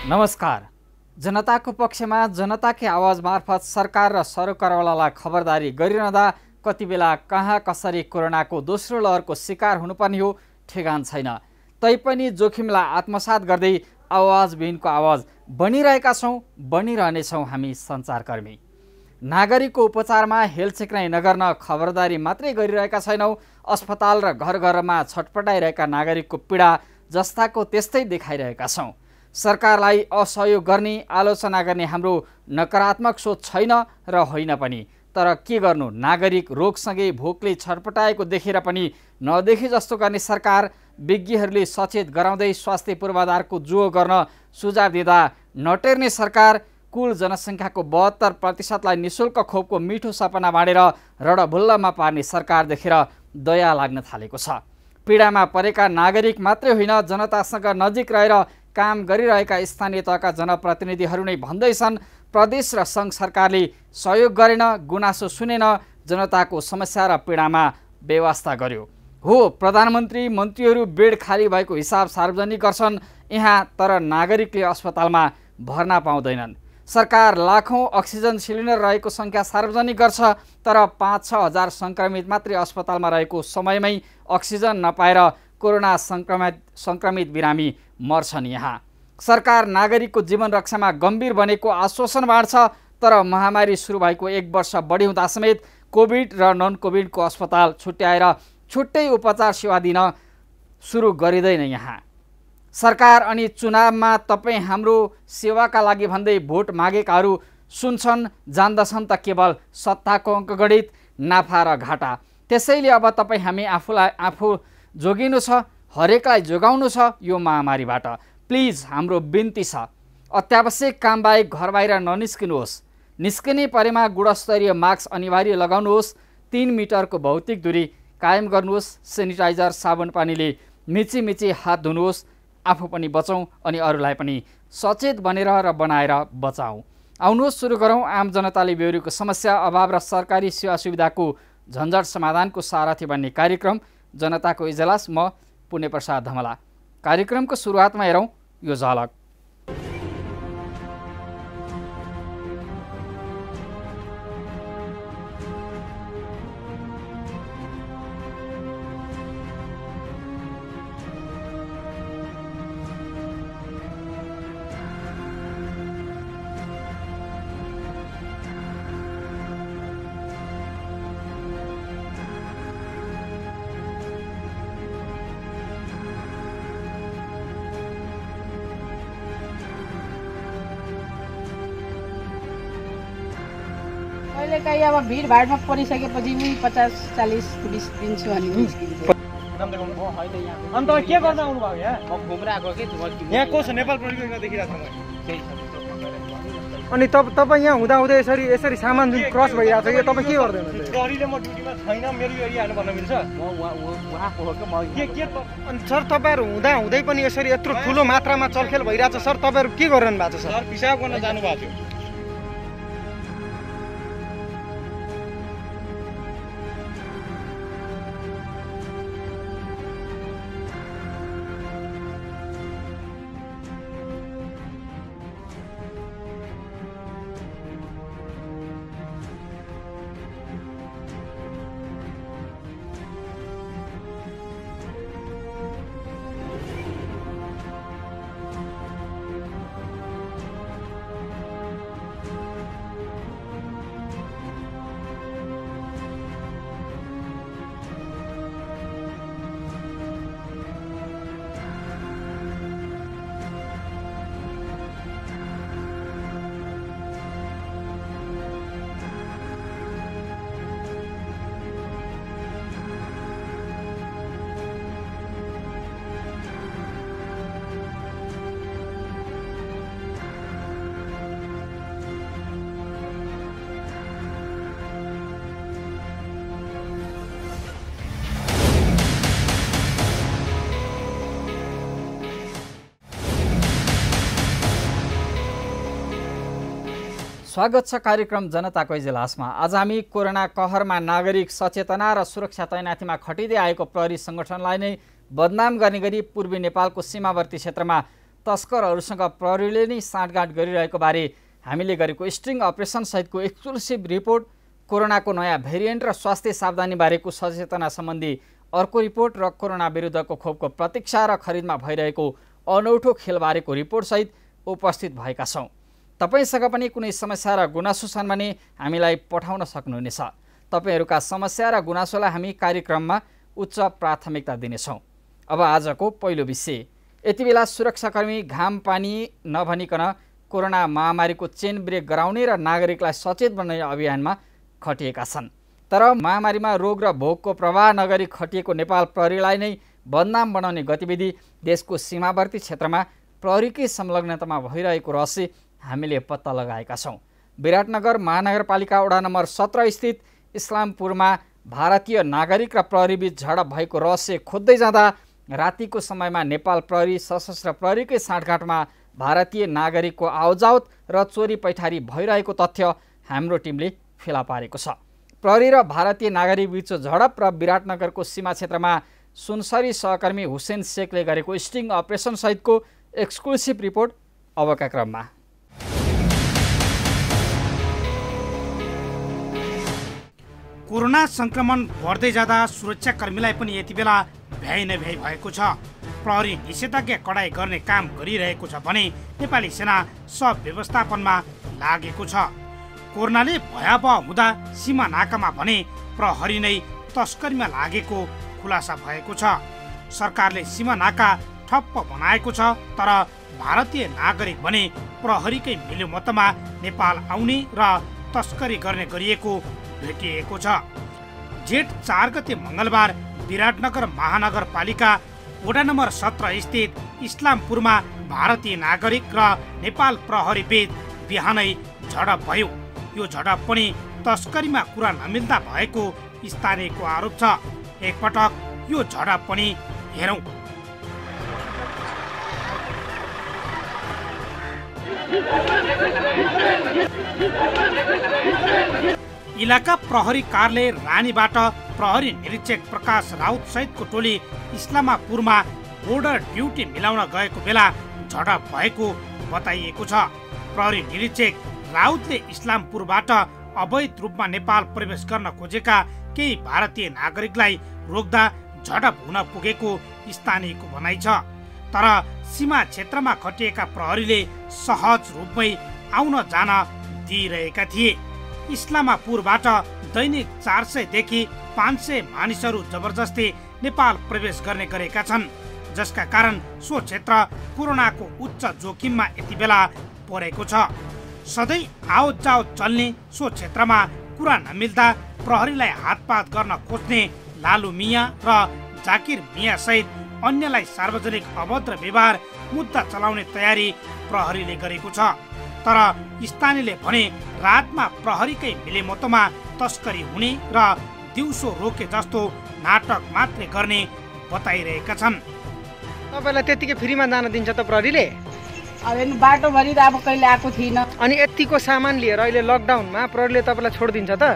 नमस्कार। जनताको पक्षमा जनताकै आवाज मार्फत सरकार र सरकारवालालाई खबरदारी गरिरहँदा कति बेला कहाँ कसरी कोरोनाको दोस्रो लहरको शिकार हुनुपर्ने हो ठेगान छैन। तैपनि जोखिमलाई आत्मसात गर्दै आवाजविहीनको आवाज बनिरहेका छौँ, बनिरहनेछौँ हामी सञ्चारकर्मी। नागरिकको उपचारमा हेलचेक्राइ नगर्न खबरदारी मात्रै गरिरहेका छैनौँ, अस्पताल र घर घरमा छटपटाइरहेका नागरिकको पीडा जस्ताको त्यस्तै देखाइरहेका छौँ। सरकारलाई असहयोग गर्ने, आलोचना गर्ने हाम्रो नकारात्मक सोच छैन र होइन पनि। तर के गर्नु, नागरिक रोगसँगै भोकले छटपटाएको देखेर पनि नदेखे जस्तो गर्ने सरकार, विज्ञहरूले सचेत गराउँदै स्वास्थ्य पूर्वाधारको जुओ गर्न सुझाव दिँदा नटेर्ने सरकार, कुल जनसङ्ख्याको 72%लाई निशुल्क खोपको मिठो सपना बाँडेर रडभुल्लमा पार्ने सरकार देखेर दया लाग्न थालेको छ। पीडामा परेका नागरिक मात्रै होइन, जनतासँग नजिक रहेर काम गरिरहेका स्थानीय तहका जनप्रतिनिधिहरू नै भन्दैछन् प्रदेश र सङ्घ सरकारले सहयोग गरेन, गुनासो सुनेन, जनताको समस्या र पीडामा व्यवस्था गर्यो। हो, प्रधानमन्त्री मन्त्रीहरू बेड खाली भएको हिसाब सार्वजनिक गर्छन् यहाँ, तर नागरिकले अस्पतालमा भर्ना पाउँदैनन्। सरकार लाखौँ अक्सिजन सिलिन्डर रहेको सङ्ख्या सार्वजनिक गर्छ, तर 5-6 हजार सङ्क्रमित मात्रै अस्पतालमा रहेको समयमै अक्सिजन नपाएर कोरोना सङ्क्रमित बिरामी मर्छन् यहाँ। सरकार नागरिकको जीवन रक्षामा गम्भीर बनेको आश्वासन बाँड्छ, तर महामारी सुरु भएको 1 वर्ष बढी हुँदा समेत कोभिड र नन कोभिडको अस्पताल छुट्याएर छुट्टै उपचार सेवा दिन सुरु गरिँदैन यहाँ। सरकार अनि चुनावमा तपाईँ हाम्रो सेवाका लागि भन्दै भोट मागेकाहरू सुन्छन्, जान्दछन् त केवल सत्ताको अङ्कगणित, नाफा र घाटा। त्यसैले अब तपाईँ हामी आफू जोगिनु छ, हरेकलाई जोगाउनु छ यो महामारीबाट। प्लिज हाम्रो बिन्ती छ, अत्यावश्यक काम बाहेक घर बाहिर ननिस्किनुहोस्। निस्किने परेमा गुणस्तरीय मास्क अनिवार्य लगाउनुहोस्, 3 मिटरको भौतिक दूरी कायम गर्नुहोस्, सेनिटाइजर साबुन पानीले मिची हात धुनुहोस्। आफू पनि बचौँ अनि अरूलाई पनि सचेत बनेर र बनाएर बचाउँ। आउनुहोस् सुरु गरौँ आम जनताले बेहोरेको समस्या, अभाव र सरकारी सेवा सुविधाको झन्झट समाधानको सारथी बन्ने कार्यक्रम जनताको इजलास। म पुण्य प्रसाद धमला। कार्यक्रमको सुरुवातमा हेरौँ यो झलक। कहिलेकाहीँ अब भिडभाडमा परिसकेपछि 50-40 पुलिस दिन्छु अनि निस्किन्छ। अन्त के गर्न आउनु भयो यहाँ? म घुम्न आएको के यहाँ को छ? नेपाल प्रहरीको देखिरहेको छ त्यही छ। अनि तपाईँ यहाँ हुँदाहुँदै यसरी सामान जुन क्रस भइरहेको छ, यो तपाईँ के गर्दैन? प्रहरीले म ड्युटीमा छैन, मेरो एरिया हाल्नु भन्न मिल्छ? म उहाँको हो कि म के अनि सर तपाईँहरू हुँदाहुँदै पनि यसरी यत्रो ठुलो मात्रामा चलखेल भइरहेको छ, सर तपाईँहरू के गरिरहनु भएको छ? सर पिसाब गर्न जानुभएको थियो। स्वागत छ कार्यक्रम जनताको इजलासमा। आज हामी कोरोना कहरमा नागरिक सचेतना र सुरक्षा तैनाथीमा खटिँदै आएको प्रहरी सङ्गठनलाई नै बदनाम गर्ने गरी पूर्वी नेपालको सीमावर्ती क्षेत्रमा तस्करहरूसँग प्रहरीले नै साँठगाँठ गरिरहेको बारे हामीले गरेको स्ट्रिङ अपरेसन सहितको एक्सक्लुसिभ रिपोर्ट, कोरोनाको नयाँ भेरिएन्ट र स्वास्थ्य सावधानी बारेको सचेतना सम्बन्धी अर्को रिपोर्ट र कोरोना विरुद्धको खोपको प्रतीक्षा र खरिदमा भइरहेको अनौठो खेलबारेको रिपोर्टसहित उपस्थित भएका छौँ। तपाईसँग पनि कुनै समस्या र गुनासो छन् भने हामीलाई पठाउन सक्नुहुनेछ। तपाईहरूका समस्या र गुनासोलाई हामी कार्यक्रममा उच्च प्राथमिकता दिनेछौँ। अब आजको पहिलो विषय। यति बेला सुरक्षाकर्मी घाम पानी नभनिकन कोरोना महामारीको चेन ब्रेक गराउने र नागरिकलाई सचेत बनाउने अभियानमा खटिएका छन्। तर महामारीमा रोग र भोगको प्रवाह नगरी खटिएको नेपाल प्रहरीलाई नै बदनाम बनाउने गतिविधि देशको सीमावर्ती क्षेत्रमा प्रहरीकै संलग्नतामा भइरहेको रहस्य हामीले पत्ता लगाएका छौँ। विराटनगर महानगरपालिका वडा नम्बर 17 स्थित इस्लामपुरमा भारतीय नागरिक र प्रहरीबीच झडप भएको रहस्य खोज्दै जाँदा रातिको समयमा नेपाल प्रहरी सशस्त्र प्रहरीकै साँठगाँठमा भारतीय नागरिकको आवजावत र चोरी पैठारी भइरहेको तथ्य हाम्रो टिमले फेला पारेको छ। प्रहरी र भारतीय नागरिक बीच झडप र विराटनगरको सीमा क्षेत्रमा सुनसरी सहकर्मी हुसेन शेखले गरेको स्टिङ अपरेसन सहितको एक्सक्लुसिभ रिपोर्ट अबका क्रममा। कोरोना संक्रमण बढ्दै जाँदा सुरक्षाकर्मीलाई पनि यति बेला भ्याइ नभ्याइ भएको छ। प्रहरी निषेधाज्ञा कडाई गर्ने काम गरिरहेको छ भने नेपाली सेना सब व्यवस्थापनमा लागेको छ। कोरोनाले भयावह हुँदा सीमा नाकामा भने प्रहरी नै तस्करीमा लागेको खुलासा भएको छ। सरकारले सीमा नाका ठप्प बनाएको छ, तर भारतीय नागरिक भने प्रहरीकै मिलोमतमा नेपाल आउने र तस्करी गर्ने गरिएको भेटिएको छ। जेठ 4 गते मंगलबार विराटनगर महानगरपालिका वडा नम्बर 17 स्थित इस्लामपुरमा भारतीय नागरिक र नेपाल प्रहरी बीच बिहानै झडप भयो। यो झडप पनि तस्करीमा कुरा नमिल्दा भएको स्थानीयको आरोप छ। एकपटक यो झडप पनि हेरौं। इलाका प्रहरी कार्यालय रानीबाट प्रहरी निरीक्षक प्रकाश राउत सहितको टोली इस्लामपुरमा बोर्डर ड्युटी मिलाउन गएको बेला झडप भएको बताइएको छ। प्रहरी निरीक्षक राउतले इस्लामपुरबाट अवैध रूपमा नेपाल प्रवेश गर्न खोजेका केही भारतीय नागरिकलाई रोक्दा झडप हुन पुगेको स्थानीयको भनाइ छ। तर सीमा क्षेत्रमा खटिएका प्रहरीले सहज रूपमै आउन जान दिइरहेका थिए। इस्लामपुरबाट दैनिक 400 देखि 500 मानिसहरू जबरजस्ती नेपाल प्रवेश गर्ने गरेका छन्, जसका कारण सो क्षेत्र कोरोनाको उच्च जोखिममा यति बेला परेको छ। सधैँ आवत जावत चल्ने सो क्षेत्रमा कुरा नमिल्दा प्रहरीलाई हातपात गर्न खोज्ने लालु मिया र जाकिर मिया सहित अन्यलाई सार्वजनिक अभद्र व्यवहार मुद्दा चलाउने तयारी प्रहरीले गरेको छ। तर स्थानीयले भने रातमा प्रहरीकै मिलेमतोमा तस्करी हुने र दिउँसो रोके जस्तो नाटक मात्रै गर्ने बताइरहेका छन्। तपाईलाई त्यतिकै फ्रीमा जान दिन्छ त प्रहरीले? अब बाटोभरि त अब कहिले आएको थिएन। अनि यतिको सामान लिएर अहिले लकडाउनमा प्रहरीले तपाईँलाई छोडिदिन्छ त?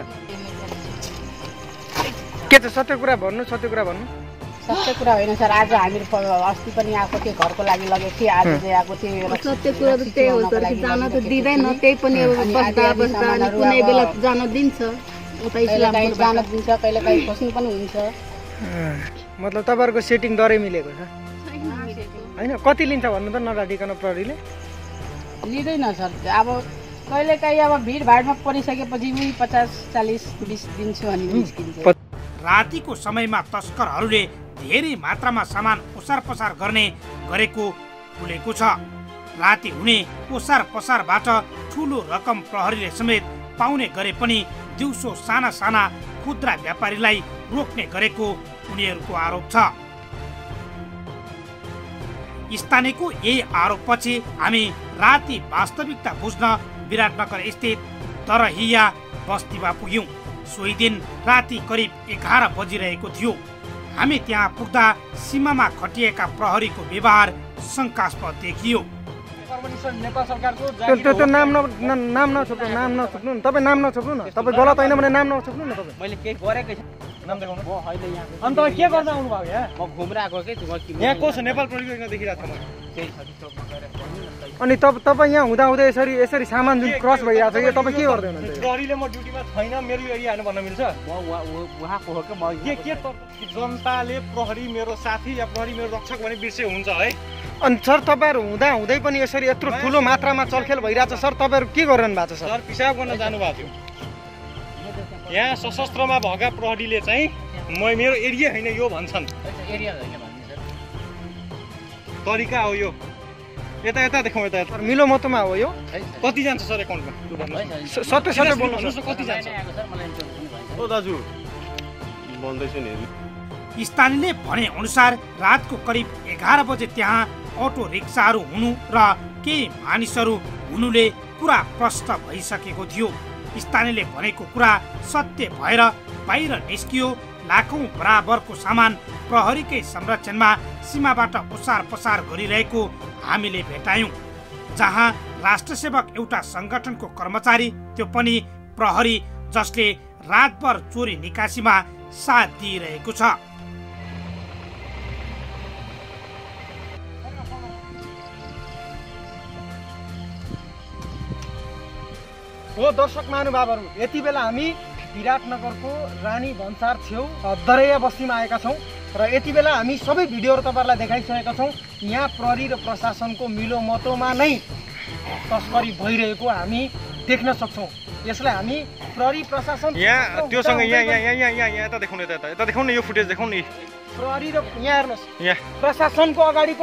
के छ सत्य कुरा भन्नु, सत्य कुरा भन्नु। सत्य कुरा होइन सर, आज हामीहरू अस्ति पनि आएको थिएँ, घरको लागि लगेको थिएँ, आज चाहिँ आएको थिएँ। सत्य कुरा त त्यही हो सर, जान त दिँदैन, त्यही पनि बस्दा बस्दा कुनै बेला जान दिन्छ, उता इस्लामपुर जान दिन्छ, कहिले काहीँ खोज्नु पनि हुन्छ। मतलब तपाईँहरूको सेटिङ दरै मिलेको छ होइन? कति लिन्छ भन्नु त नडाटिकन प्रहरीले? लिँदैन सर, अब कहिले काहीँ अब भिडभाडमा परिसकेपछि 50-40 20 दिन्छु अनि निस्किन्छ। रातिको समयमा तस्करहरूले धेरै मात्रामा सामान ओसार पसार गर्ने गरेको खुलेको छ। राति हुने ओसार पसारबाट ठुलो रकम प्रहरीले समेत पाउने गरे पनि दिउँसो साना साना खुद्रा व्यापारीलाई रोक्ने गरेको उनीहरूको आरोप छ। स्थानीयको यही आरोपपछि हामी राति वास्तविकता बुझ्न विराटनगर स्थित तरहिया बस्तीमा पुग्यौं। सोही दिन राति करिब 11 बजिरहेको थियो। हामी त्यहाँ पुग्दा सीमामा खटिएका प्रहरीको व्यवहार शंकास्पद देखियो। नेपाल सरकारको त्यो नाम नछोप्नु, तपाईँ नाम नछोप्नु न, तपाईँ गलत होइन भने नाम नछोप्नु न। तपाईँ मैले केही गरेकै छैन। नाम देखाउनु। म अहिले यहाँ अनि तपाईँ के गर्दा आउनु भयो यहाँ? म घुमिरहेको के यहाँ को छ? नेपाल प्रहरीको यहाँ देखिरहेको छु म। त्यही छ कि चोकमा गएर भन्नु न सही। अनि तपाईँ यहाँ हुँदाहुँदै यसरी सामान जुन क्रस भइरहेको छ यो तपाईँ के गर्दै हुनुहुन्छ? प्रहरीले म ड्युटीमा छैन मेरो एरिया हाल्नु भन्न मिल्छ? म उहाँको हो कि म के जनताले प्रहरी मेरो साथी या प्रहरी मेरो रक्षक भने बिर्से हुन्छ है? अनि सर तपाईँहरू हुँदै पनि यसरी यत्रो ठुलो मात्रामा चलखेल भइरहेछ सर, तपाईँहरू के गरिरहनु भएको छ सर? सर पिसाब गर्न जानुभएको थियो यहाँ सशस्त्रमा भएका प्रहरीले चाहिँ मेरो एरिया होइन यो भन्छन्। एरिया होइन भन्नु सर। तरिका हो यो। यता देखाउँ यता मिलो मतोमा हो यो। कति जान्छ सर एकाउन्टमा? सट्टै बोल्नुहोस् न कति जान्छ? ओ दाजु भन्दैछु नि। स्थानीयले भने अनुसार रातको करिब 11 बजे त्यहाँ अटो रिक्साहरू हुनु र केही मानिसहरू हुनुले कुरा प्रष्ट भइसकेको थियो। स्थानीयले भनेको कुरा सत्य भएर बाहिर निस्कियो। लाखौं बराबरको सामान प्रहरीकै संरक्षणमा सीमाबाट ओसार पसार गरिरहेको हामीले भेटायौं। जहाँ राष्ट्रसेवक एउटा संगठनको कर्मचारी, त्यो पनि प्रहरी, जसले रातभर चोरी निकासीमा साथ दिइरहेको छ। हो दर्शक महानुभावहरू, यति बेला हामी विराटनगरको रानी भन्सार छेउ दरैया बस्तीमा आएका छौँ र यति बेला हामी सबै भिडियोहरू तपाईँहरूलाई देखाइसकेका छौँ। यहाँ प्रहरी र प्रशासनको मिलोमतोमा नै तस्करी भइरहेको हामी देख्न सक्छौँ। यसलाई हामी प्रहरी प्रशासन यहाँ त्योसँग यहाँ यता देखाउनु, यता देखाउनु, यो फुटेज देखाउनु। प्रहरी र यहाँ हेर्नुहोस्, यहाँ प्रशासनको अगाडि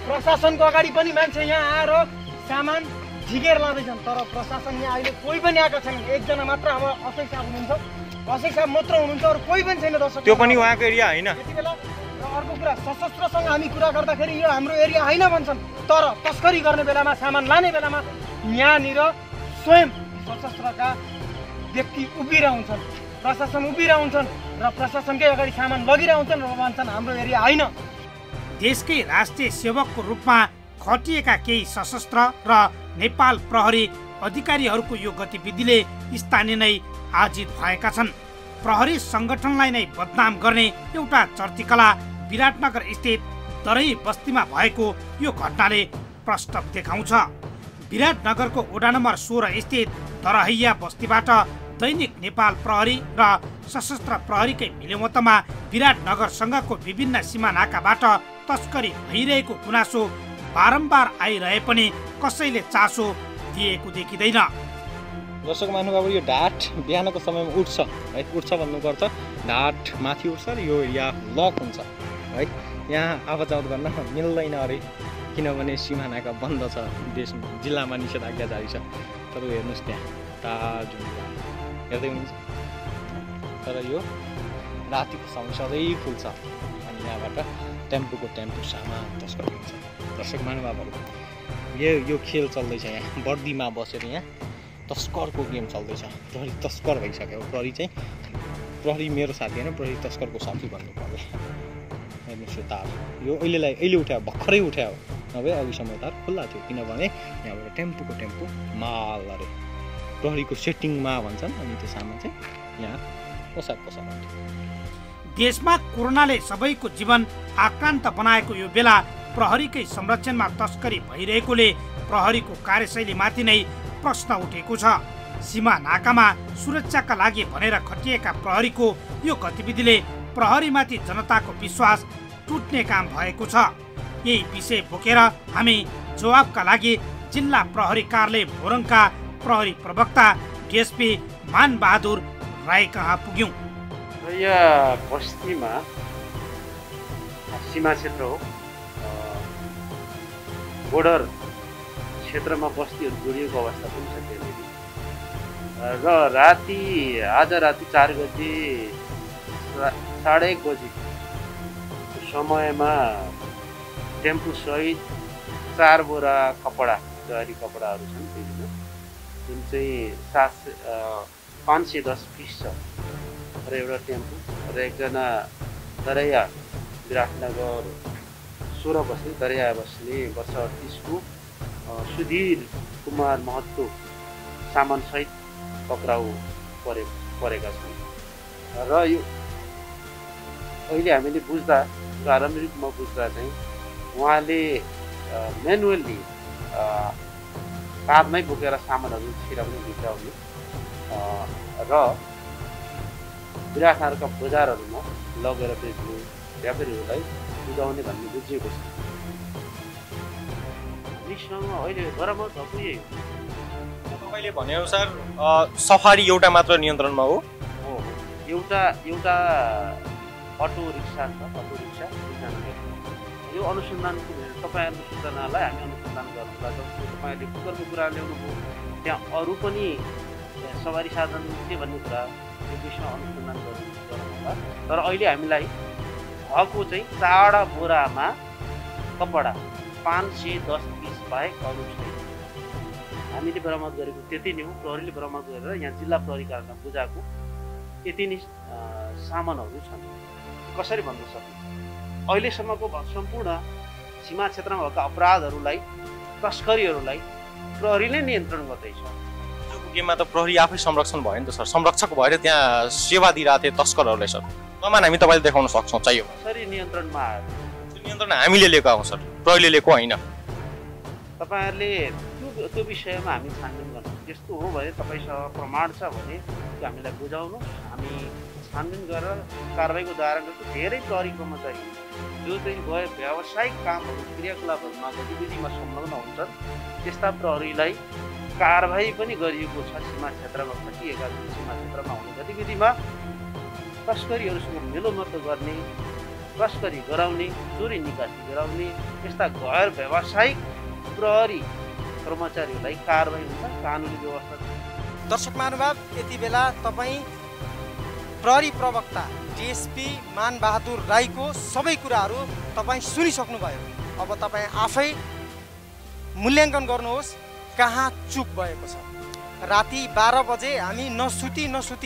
पनि मान्छे यहाँ आएर सामान झिकेर लाँदैछन्, तर प्रशासन यहाँ अहिले कोही पनि आएका छैन। एकजना मात्र हाम्रो असै साहब हुनुहुन्छ, असै साहब मात्र हुनुहुन्छ, अरू कोही पनि छैन दर्शक। त्यो पनि उहाँको एरिया होइन। यति बेला र अर्को कुरा, सशस्त्रसँग हामी कुरा गर्दाखेरि यो हाम्रो एरिया होइन भन्छन्, तर तस्करी गर्ने बेलामा, सामान लाने बेलामा यहाँनिर स्वयं सशस्त्रका व्यक्ति उभिरहन्छन्, प्रशासन उभिरहन्छन् र प्रशासनकै अगाडि सामान लगिरहन्छन् र भन्छन् हाम्रो एरिया होइन। देशकै राष्ट्रिय सेवकको रूपमा खटिएका केही सशस्त्र र नेपाल प्रहरी अधिकारीहरूको यो गतिविधिले स्थानीय नै आजित भएका छन्। प्रहरी संगठनलाई नै बदनाम गर्ने एउटा चर्चिकला विराटनगर स्थित दरही बस्तीमा भएको यो घटनाले प्रष्ट देखाउँछ। विराटनगरको वडा नम्बर 16 स्थित दरहैया बस्तीबाट दैनिक नेपाल प्रहरी र सशस्त्र प्रहरीकै मिलेमतोमा विराटनगरसँगको विभिन्न सीमा नाकाबाट तस्करी भइरहेको गुनासो बारम्बार आइरहे पनि कसैले चासो दिएको देखिँदैन। दर्शक महानुभाव, यो ढाट बिहानको समयमा उठ्छ है, उठ्छ भन्नुपर्छ, ढाट माथि उठ्छ र यो एरिया लक हुन्छ है। यहाँ आवाज जावत गर्न मिल्दैन अरे, किनभने सीमा नाका बन्द छ, देश जिल्लामा निषेधाज्ञा जारी छ। तर हेर्नुहोस् त्यहाँ ताजुङ हेर्दै हुनुहुन्छ, तर यो रातिको समय सधैँ खुल्छ अनि यहाँबाट टेम्पोको टेम्पो सामान तस्करी हुन्छ। दर्शक महानुभावहरू, यो खेल चल्दैछ यहाँ बर्दीमा बसेर, यहाँ तस्करको गेम चल्दैछ। प्रहरी तस्कर भइसक्यो। प्रहरी मेरो साथी होइन, प्रहरी तस्करको साथी भन्नु पर्यो। हेर्नुहोस् यो तार, यो अहिले उठायो, भर्खरै उठायो, नभए अघिसम्म तार खुल्ला थियो, किनभने यहाँबाट टेम्पोको टेम्पो माल अरे प्रहरीको सेटिङमा भन्छन्, अनि त्यो सामान चाहिँ यहाँ पोसाक हुन्थ्यो। देशमा कोरोनाले सबैको जीवन आक्रान्त बनाएको यो बेला प्रहरीकै संरक्षणमा तस्करी भइरहेकोले प्रहरीको कार्यशैलीमाथि नै प्रश्न उठेको छ। सीमा नाकामा सुरक्षाका लागि भनेर खटिएका प्रहरीको यो गतिविधिले प्रहरीमाथि जनताको विश्वास टुट्ने काम भएको छ। यही विषय बोकेर हामी जवाबका लागि जिल्ला प्रहरी कार्यालय मोरङका प्रहरी प्रवक्ता डिएसपी मानबहादुर राई कहाँ पुग्यौं। यहाँ बस्तीमा सीमा क्षेत्र हो, बोर्डर क्षेत्रमा बस्तीहरू जोडिएको अवस्था पनि छ त्यहाँनिर। र आज राति 4 बजे 1:30 बजे समयमा टेम्पो सहित 4 बोरा कपडा, जरी कपडाहरू छन् विभिन्न, जुन चाहिँ 510 पिस छ र एउटा टेम्पो र एकजना दरैया विराटनगर 16 बस्ने दरैया बस्ने वर्ष 38 को सुधीर कुमार महतो सामान सहित पक्राउ परेका छन्। र अहिले हामीले बुझ्दा प्रारम्भिक रूपमा बुझ्दा चाहिँ उहाँले म्यानुअल्ली काँधमै बोकेर सामानहरू छिराउने भित्राउने र विराटनगरका बजारहरूमा लगेर बेच्ने व्यापारीहरूलाई बुझाउने भन्ने बुझिएको छ। हामीसँग अहिले बराबर भएको यही हो। तपाईँले भनेअनुसार सफारी एउटा मात्र नियन्त्रणमा हो? एउटा अटो रिक्सा छ, अटो रिक्सा यो अनुसन्धानको तपाईँहरूको सूचनालाई हामी अनुसन्धान गर्न लाग्छौँ। तपाईँहरूले कुकरको कुरा ल्याउनुभयो, त्यहाँ अरू पनि सवारी साधन के भन्ने कुरा यो विषयमा अनुसन्धान गर्नुहोला। तर अहिले हामीलाई भएको चाहिँ चाडा बोरामा कपडा 510 पिस बाहेक अरू छैन। हामीले बरामद गरेको त्यति नै हो। प्रहरीले बरामद गरेर यहाँ जिल्ला प्रहरी कार्यालयमा बुझाएको यति नै सामानहरू छन्। कसरी भन्न सकिन्छ, अहिलेसम्मको सम्पूर्ण सीमा क्षेत्रमा भएका अपराधहरूलाई, तस्करीहरूलाई प्रहरीले नियन्त्रण गर्दैछ। आजको गेममा त प्रहरी आफै संरक्षण भयो नि त सर, संरक्षक भएर त्यहाँ सेवा दिइरहेको थिए तस्करहरूलाई सर। प्रमाण हामी तपाईँले देखाउन सक्छौँ चाहियो। कसरी नियन्त्रणमा आयो? त्यो नियन्त्रण हामीले लिएको हो सर, प्रहरीले लिएको होइन। तपाईँहरूले त्यो विषयमा हामी छानबिन गर्छौँ। त्यस्तो हो भने तपाईँसँग प्रमाण छ भने त्यो हामीलाई बुझाउनु, हामी छानबिन गरेर कारबाहीको दायरा गर्छौँ। धेरै प्रहरी कर्मचारी जो चाहिँ व्यावसायिक कामहरू क्रियाकलापहरूमा गतिविधिमा संलग्न हुन्छन् त्यस्ता प्रहरीलाई कारबाही पनि गरिएको छ। सीमा क्षेत्रमा खटिएका जुन सीमा क्षेत्रमा हुने गतिविधिमा तस्करीहरूसँग मेलोमतो गर्ने, तस्करी गराउने, चोरी निकासी गराउने यस्ता गैर व्यावसायिक प्रहरी कर्मचारीहरूलाई कारबाही हुन्छ, कानुनी व्यवस्था। दर्शक महानुभाव, यति बेला तपाईँ प्रहरी प्रवक्ता डिएसपी मानबहादुर राईको सबै कुराहरू तपाईँ सुनिसक्नुभयो। अब तपाईँ आफै मूल्याङ्कन गर्नुहोस् कहाँ चुक भएको छ। राति 12 बजे हामी नसुती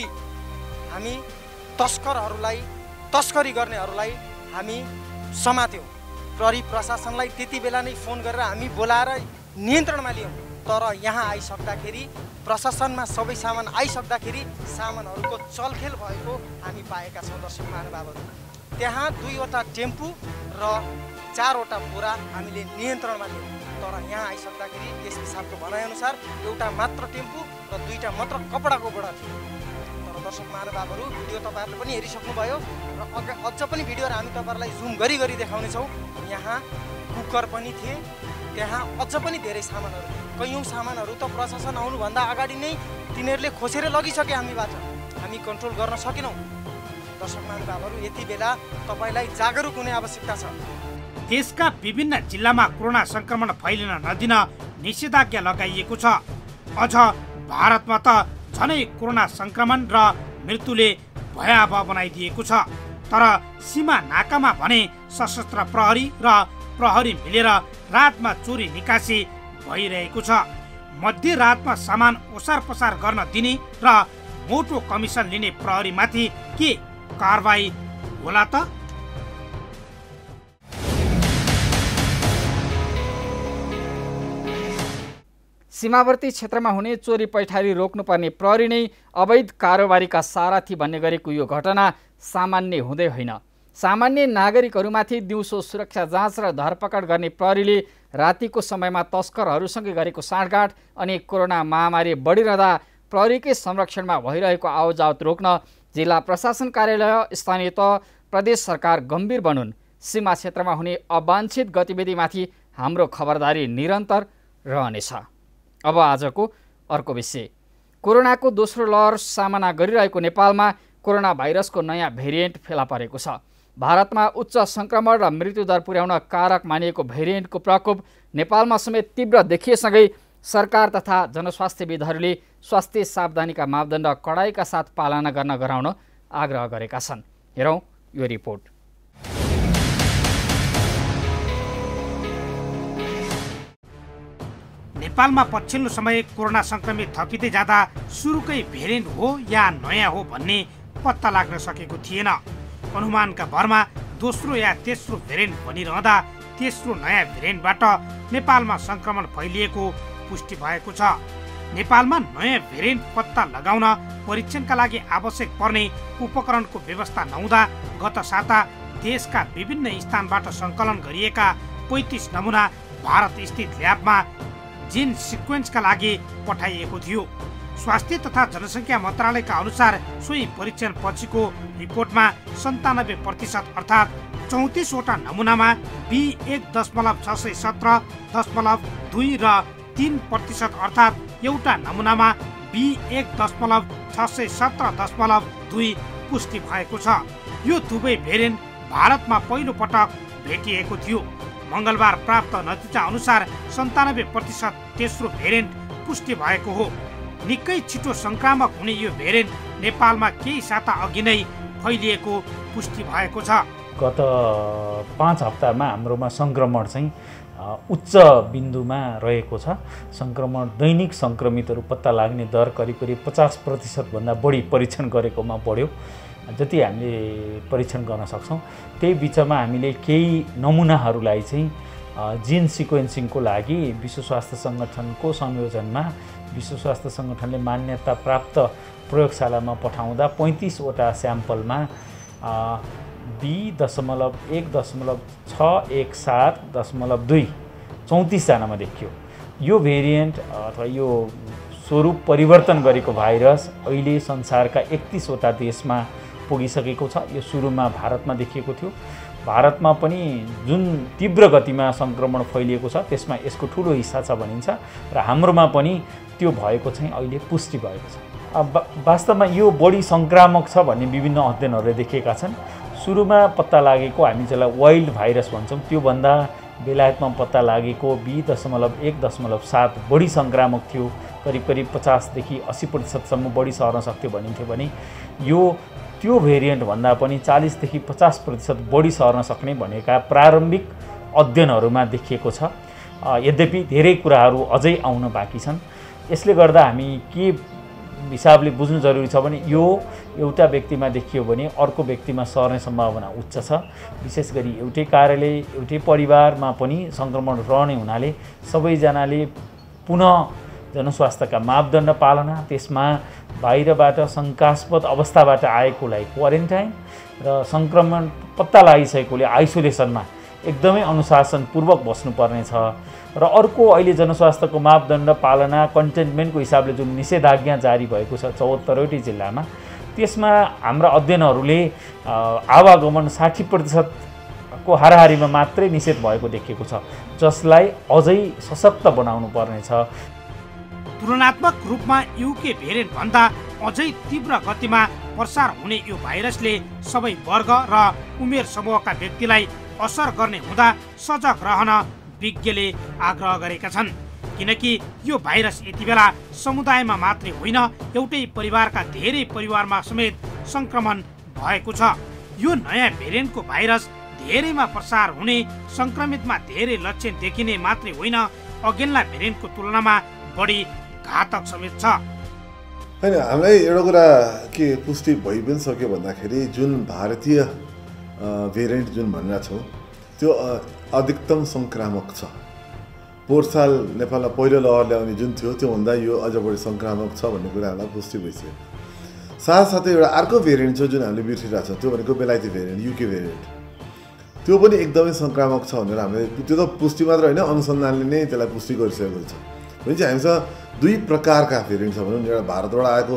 हामी तस्करहरूलाई, तस्करी गर्नेहरूलाई हामी समात्यौँ। प्रहरी प्रशासनलाई त्यति बेला नै फोन गरेर हामी बोलाएर नियन्त्रणमा लियौँ। तर यहाँ आइसक्दाखेरि प्रशासनमा सबै सामान आइसक्दाखेरि सामानहरूको चलखेल भएको हामी पाएका छौँ। दर्शक महानुभावहरू, त्यहाँ 2वटा टेम्पू र 4वटा बोरा हामीले नियन्त्रणमा लियौँ। तर यहाँ आइसक्दाखेरि एसपी साहबको भनाइअनुसार एउटा मात्र टेम्पू र 2टा मात्र कपडाको बोरा थियो। तर दर्शक महानुभावहरू, भिडियो तपाईँहरूले पनि हेरिसक्नुभयो र अझ पनि भिडियोहरू हामी तपाईँहरूलाई जुम गरी देखाउनेछौँ। यहाँ कुकर पनि थिए, त्यहाँ अझ पनि धेरै सामानहरू थिए। कयौँ सामानहरू त प्रशासन आउनुभन्दा अगाडि नै तिनीहरूले खोसेर लगिसके हामीबाट, हामी कन्ट्रोल गर्न सकेनौँ। दर्शक महानुभावहरू, यति बेला तपाईँलाई जागरुक हुने आवश्यकता छ। देशका विभिन्न जिल्लामा कोरोना संक्रमण फैलिन नदिन निषेधाज्ञा लगाइएको छ। अझ भारतमा त झनै कोरोना संक्रमण र मृत्युले भयावह बनाइदिएको छ। तर सीमा नाकामा भने सशस्त्र प्रहरी र प्रहरी मिलेर रातमा चोरी निकासी भइरहेको छ। मध्यरातमा सामान ओसार पसार गर्न दिने र मोटो कमिसन लिने प्रहरीमाथि के कारबाही होला त? सीमावर्ती क्षेत्रमा हुने चोरी पैठारी रोक्नुपर्ने प्रहरी नै अवैध कारोबारीका सारथी भन्ने गरेको यो घटना सामान्य हुँदै होइन। सामान्य नागरिकहरूमाथि दिउँसो सुरक्षा जाँच र धरपकड गर्ने प्रहरीले रातिको समयमा तस्करहरूसँगै गरेको साँठगाँठ अनि कोरोना महामारी बढिरहँदा प्रहरीकै संरक्षणमा भइरहेको आवतजावत रोक्न जिल्ला प्रशासन कार्यालय, स्थानीय तह, प्रदेश सरकार गम्भीर बनुन्। सीमा क्षेत्रमा हुने अवांछित गतिविधिमाथि हाम्रो खबरदारी निरन्तर रहनेछ। अब आजको अर्को विषय, कोरोनाको दोस्रो लहर सामना गरिरहेको नेपालमा कोरोना भाइरसको नयाँ भेरिएन्ट फेला परेको छ। भारतमा उच्च संक्रमण र मृत्युदर पुर्याउन कारक मानिएको भेरिएन्टको प्रकोप नेपालमा समेत तीव्र देखिएसँगै सरकार तथा जनस्वास्थ्यविदहरूले स्वास्थ्य सावधानीका मापदण्ड कडाइका साथ पालना गर्न गराउन आग्रह गरेका छन्। हेरौँ यो रिपोर्ट। नेपालमा पछिल्लो समय कोरोना संक्रमित थपिँदै जाँदा सुरुकै भेरिएन्ट हो या नयाँ हो भन्ने पत्ता लाग्न सकेको थिएन। अनुमानका भरमा दोस्रो या तेस्रो भेरिएन्ट भनिरहँदा तेस्रो नयाँ भेरिएन्टबाट नेपालमा संक्रमण फैलिएको पुष्टि भएको छ। नेपालमा नयाँ भेरिएन्ट पत्ता लगाउन परीक्षणका लागि आवश्यक पर्ने उपकरणको व्यवस्था नहुँदा गत साता देशका विभिन्न स्थानबाट सङ्कलन गरिएका 35 नमुना भारत स्थित ल्याबमा जिन सिक्वेन्सका लागि पठाइएको थियो। स्वास्थ्य तथा जनसङ्ख्या मन्त्रालयका अनुसार सोही परीक्षण पछिको रिपोर्टमा 97% अर्थात् 34वटा नमुनामा B1.617.2 र 3% अर्थात् एउटा नमुनामा B1.617.2 पुष्टि भएको छ। यो दुवै भेरिएन्ट भारतमा पहिलो पटक भेटिएको थियो। मङ्गलबार प्राप्त नतिजा अनुसार 97% तेस्रो भेरिएन्ट पुष्टि भएको हो। निकै छिटो संक्रामक हुने यो भेरिएन्ट नेपालमा केही साता अघि नै फैलिएको पुष्टि भएको छ। गत 5 हप्तामा हाम्रोमा संक्रमण चाहिँ उच्च बिन्दुमा रहेको छ। संक्रमण दैनिक संक्रमितहरू पत्ता लाग्ने दर करिब 50% भन्दा बढी परीक्षण गरेकोमा बढ्यो। जति हामीले परीक्षण गर्न सक्छौँ त्यही बिचमा हामीले केही नमुनाहरूलाई चाहिँ जिन सिक्वेन्सिङको लागि विश्व स्वास्थ्य सङ्गठनको संयोजनमा विश्व स्वास्थ्य सङ्गठनले मान्यता प्राप्त प्रयोगशालामा पठाउँदा 35वटा स्याम्पलमा B.1.617.2 34 जनामा देखियो। यो भेरिएन्ट अथवा यो स्वरूप परिवर्तन गरेको भाइरस अहिले संसारका 31वटा देशमा पुगिसकेको छ। यो सुरुमा भारतमा देखिएको थियो। भारतमा पनि जुन तीव्र गतिमा संक्रमण फैलिएको छ त्यसमा यसको ठुलो हिस्सा छ भनिन्छ र हाम्रोमा पनि त्यो भएको चाहिँ अहिले पुष्टि भएको छ। वास्तवमा यो बढी संक्रामक छ भन्ने विभिन्न अध्ययनहरूले देखेका छन्। सुरुमा पत्ता लागेको हामी जसलाई वाइल्ड भाइरस भन्छौँ त्योभन्दा बेलायतमा पत्ता लागेको B.1.7 बढी संक्रामक थियो। करिब 50देखि 80% बढी सर्न सक्थ्यो भनिन्थ्यो भने यो त्यो भेरिएन्ट भन्दा पनि 40देखि 50% बढी सर्न सक्ने भनेका प्रारम्भिक अध्ययनहरूमा देखिएको छ। यद्यपि धेरै कुराहरू अझै आउन बाँकी छन्। यसले गर्दा हामी के हिसाबले बुझ्नु जरुरी छ भने यो एउटा व्यक्तिमा देखियो भने अर्को व्यक्तिमा सर्ने सम्भावना उच्च छ। विशेष गरी एउटै कार्यालय एउटै परिवारमा पनि संक्रमण रहने हुनाले सबैजनाले पुनः जनस्वास्थ्यका मापदण्ड पालना, त्यसमा बाहिरबाट शङ्कास्पद अवस्थाबाट आएकोलाई क्वारेन्टाइन र संक्रमण पत्ता लागिसकेकोले आइसोलेसनमा एकदमै अनुशासनपूर्वक बस्नुपर्ने छ। र अर्को अहिले जनस्वास्थ्यको मापदण्ड पालना कन्टेनमेन्टको हिसाबले जुन निषेधाज्ञा जारी भएको छ 74वटै जिल्लामा, त्यसमा हाम्रा अध्ययनहरूले आवागमन 60% को हाराहारीमा मात्रै निषेध भएको देखिएको छ, जसलाई अझै सशक्त बनाउनु पर्नेछ। तुलनात्मक रूपमा युके भेरिएन्ट भन्दा अझै तीव्र गतिमा प्रसार हुने यो भाइरसले सबै वर्ग र उमेर समूहका व्यक्तिलाई असर गर्ने हुँदा सजग रहन विज्ञले आग्रह गरेका छन्। किनकि यो भाइरस यति बेला समुदायमा मात्रै होइन एउटै परिवारका धेरै परिवारमा समेत संक्रमण भएको छ। यो नयाँ भेरिएन्टको भाइरस धेरैमा प्रसार हुने, संक्रमितमा धेरै लक्षण देखिने मात्रै होइन, अघिल्ला भेरिएन्टको तुलनामा बढी घातक समेत छ। हैन, हामीलाई एउटा कुरा के पुष्टि भइ पनि सक्यो भन्दाखेरि जुन भारतीय भेरिएन्ट जुन भनिरहेको छौँ त्यो अधिकतम संक्रामक छ। पोहोर साल नेपालमा पहिलो लहर ल्याउने जुन थियो त्योभन्दा यो अझ बढी संक्रामक छ भन्ने कुरा हामीलाई पुष्टि भइसक्यो। साथसाथै एउटा अर्को भेरिएन्ट छ जुन हामीले बिर्सिरहेको छ, त्यो भनेको बेलायती भेरिएन्ट, युके भेरिएन्ट। त्यो पनि एकदमै संक्रामक छ भनेर हामीले, त्यो त पुष्टि मात्र होइन अनुसन्धानले नै त्यसलाई पुष्टि गरिसकेको छ। भनेपछि हामीसँग दुई प्रकारका भेरिएन्ट छ भनौँ न, एउटा भारतबाट आएको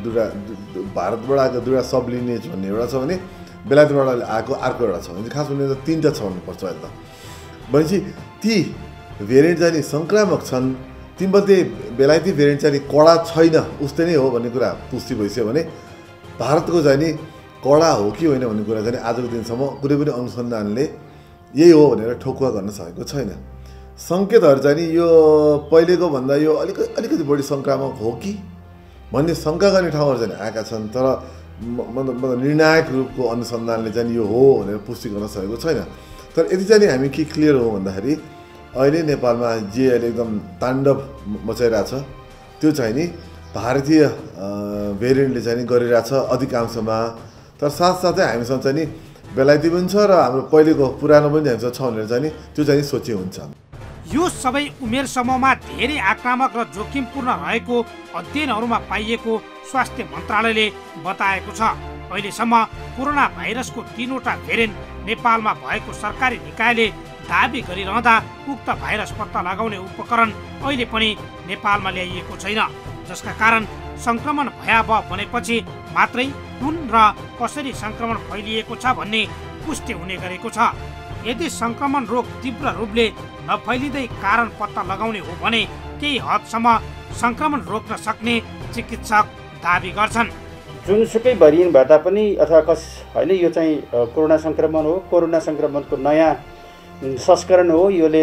दुईवटा सब लिनेज भन्ने एउटा छ भने बेलायतबाट आएको अर्को एउटा छ भने खास हुने त तीनवटा छ भन्नुपर्छ अहिले त। भनेपछि ती भेरिएन्ट चाहिँ नि सङ्क्रामक छन्, तीमध्ये बेलायती भेरिएन्ट चाहिँ नि कडा छैन उस्तै नै हो भन्ने कुरा पुष्टि भइसक्यो भने भारतको चाहिँ नि कडा हो कि होइन भन्ने कुरा चाहिँ आजको दिनसम्म कुनै पनि अनुसन्धानले यही हो भनेर ठोकुवा गर्न सकेको छैन। सङ्केतहरू चाहिँ नि यो पहिलेको भन्दा यो अलिकति बढी सङ्क्रामक हो कि भन्ने शङ्का गर्ने ठाउँहरू चाहिँ आएका छन्, तर मतलब निर्णायक रूपको अनुसन्धानले चाहिँ यो हो भनेर पुष्टि गर्न सकेको छैन। तर यति चाहिँ हामी के क्लियर हो भन्दाखेरि अहिले नेपालमा जे अहिले एकदम ताण्डव मचाइरहेछ त्यो चाहिँ नि भारतीय भेरिएन्टले चाहिँ गरिरहेछ अधिकांशमा। तर साथसाथै हामीसँग चाहिँ नि बेलायती पनि छ र हाम्रो पहिलेको पुरानो पनि हामीसँग छ भनेर चाहिँ नि त्यो चाहिँ सोचे हुन्छ। यो सबै उमेर समूहमा धेरै आक्रामक र जोखिमपूर्ण रहेको अध्ययनहरूमा पाइएको स्वास्थ्य मन्त्रालयले बताएको छ। अहिलेसम्म कोरोना भाइरसको 3वटा भेरिएन्ट नेपालमा भएको सरकारी निकायले दाबी गरिरहँदा उक्त भाइरस पत्ता लगाउने उपकरण अहिले पनि नेपालमा ल्याइएको छैन, जसका कारण संक्रमण भयावह बनेपछि मात्रै कुन र कसरी संक्रमण फैलिएको छ भन्ने पुष्टि हुने गरेको छ। यदि संक्रमण रोग तीव्र रूपले नफैलिँदै कारण पत्ता लगाउने हो भने केही हदसम्म संक्रमण रोक्न सक्ने चिकित्सक दाबी गर्छन्। जुनसुकै भेरिएन्ट भए तापनि अथवा होइन, यो चाहिँ कोरोना संक्रमण हो। कोरोना संक्रमणको नयाँ संस्करण हो। योले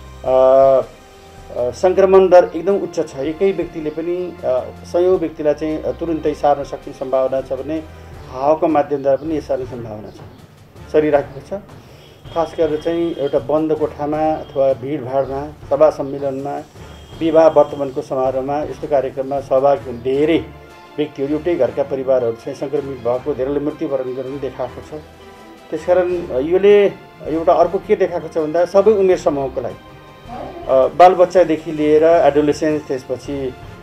संक्रमण दर एकदम उच्च छ। एकै व्यक्तिले पनि 100 व्यक्तिलाई चाहिँ तुरुन्तै सार्न सक्ने सम्भावना छ भने हावाको माध्यमद्वारा पनि सार्ने सम्भावना छ सरिरहेको छ। खास गरेर चाहिँ एउटा बन्द कोठामा अथवा भिडभाडमा, सभा सम्मेलनमा, विवाह वर्तमानको समारोहमा, यस्तो कार्यक्रममा सहभागी हुने धेरै व्यक्तिहरू, एउटै घरका परिवारहरू चाहिँ सङ्क्रमित भएको, धेरैले मृत्युवरण गर्ने देखाएको छ। त्यसकारण योले एउटा अर्को के देखाएको छ भन्दा सबै उमेर समूहको लागि, बालबच्चादेखि लिएर एडोलेसेन्स, त्यसपछि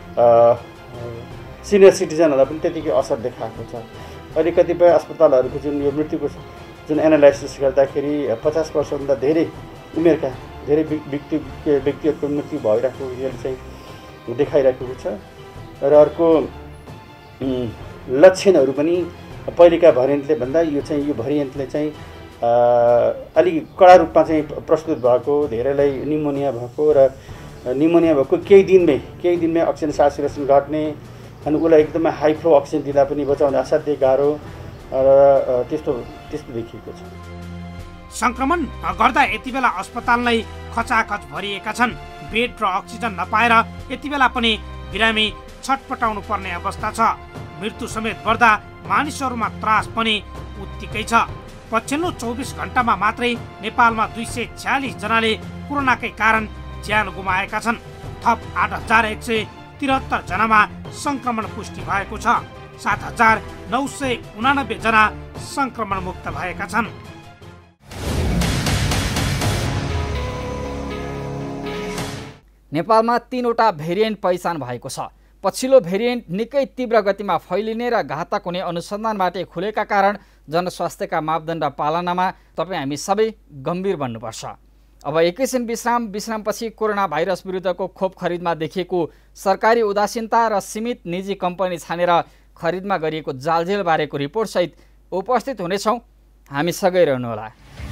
सिनियर सिटिजनहरूलाई पनि त्यतिकै असर देखाएको छ। अहिले कतिपय अस्पतालहरूको जुन यो मृत्युको जुन एनालाइसिस गर्दाखेरि 50 वर्षभन्दा धेरै उमेरका धेरै व्यक्तिहरूको मृत्यु भइरहेको यसले चाहिँ देखाइरहेको छ। र अर्को लक्षणहरू पनि पहिलेका भेरिएन्टले भन्दा यो भेरिएन्टले चाहिँ अलिक कडा रूपमा चाहिँ प्रस्तुत भएको, धेरैलाई निमोनिया भएको र निमोनिया भएको केही दिनमै अक्सिजन साचुरेसन घट्ने अनि उसलाई एकदमै हाई फ्लो अक्सिजन दिँदा पनि बचाउन असाध्यै गाह्रो र त्यस्तो देखिएको छ। संक्रमण नगर्दा यति बेला अस्पताल नै खचाखच भरिएका छन्। बेड र अक्सिजन नपाएर यति बेला पनि बिरामी छटपटाउनु पर्ने अवस्था छ। मृत्यु समेत बढ्दा मानिसहरूमा त्रास पनि उत्तिकै छ। पछिल्लो 24 घण्टामा मात्रै नेपालमा 246 जनाले कोरोनाकै कारण ज्यान गुमाएका छन्। थप 8173 जनामा संक्रमण पुष्टि भएको छ। 7989 जना संक्रमण मुक्त भएका छन्। नेपालमा 3वटा भेरिएन्ट पहिचान भएको छ। पछिल्लो भेरिएन्ट निकै तीव्र गतिमा फैलिने र घातक हुने अनुसन्धानबाट खुलेका कारण जनस्वास्थ्यका मापदण्ड पालनामा तपाईँ हामी सबै गम्भीर बन्नुपर्छ। अब एकैछिन विश्रामपछि कोरोना भाइरस विरुद्धको खोप खरिदमा देखिएको सरकारी उदासीनता र सीमित निजी कम्पनी छानेर खरिदमा गरिएको जालझेल बारेको रिपोर्टसहित उपस्थित हुनेछौँ। हामी सँगै रहनुहोला।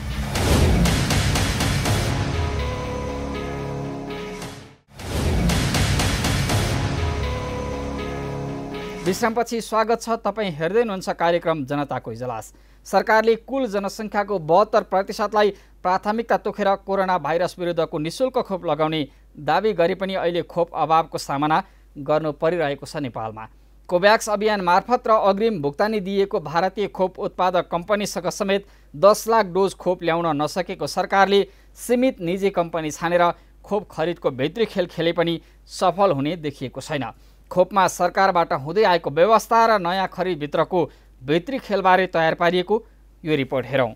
विश्रामपछि स्वागत छ। तपाईँ हेर्दै हुनुहुन्छ कार्यक्रम जनताको इजलास। सरकारले कुल जनसङ्ख्याको 72%लाई प्राथमिकता तोकेर कोरोना भाइरस विरुद्धको निःशुल्क खोप लगाउने दाबी गरे पनि अहिले खोप अभावको सामना गर्नु परिरहेको छ नेपालमा। कोभ्याक्स अभियान मार्फत र अग्रिम भुक्तानी दिएको भारतीय खोप उत्पादक कम्पनीसँग समेत 10 लाख डोज खोप ल्याउन नसकेको सरकारले सीमित निजी कम्पनी छानेर खोप खरिदको भित्री खेल खेले पनि सफल हुने देखिएको छैन। खोपमा सरकारबाट हुँदै आएको व्यवस्था र नयाँ खरिदभित्रको भित्री खेलबारे तयार पारिएको यो रिपोर्ट हेरौँ।